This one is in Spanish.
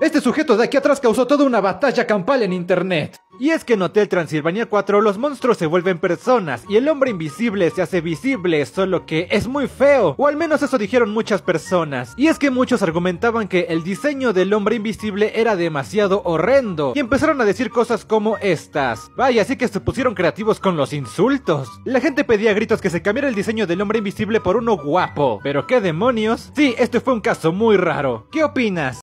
Este sujeto de aquí atrás causó toda una batalla campal en internet. Y es que en Hotel Transilvania 4 los monstruos se vuelven personas y el hombre invisible se hace visible, solo que es muy feo, o al menos eso dijeron muchas personas. Y es que muchos argumentaban que el diseño del hombre invisible era demasiado horrendo, y empezaron a decir cosas como estas. Vaya, así que se pusieron creativos con los insultos. La gente pedía a gritos que se cambiara el diseño del hombre invisible por uno guapo. ¿Pero qué demonios? Sí, este fue un caso muy raro. ¿Qué opinas?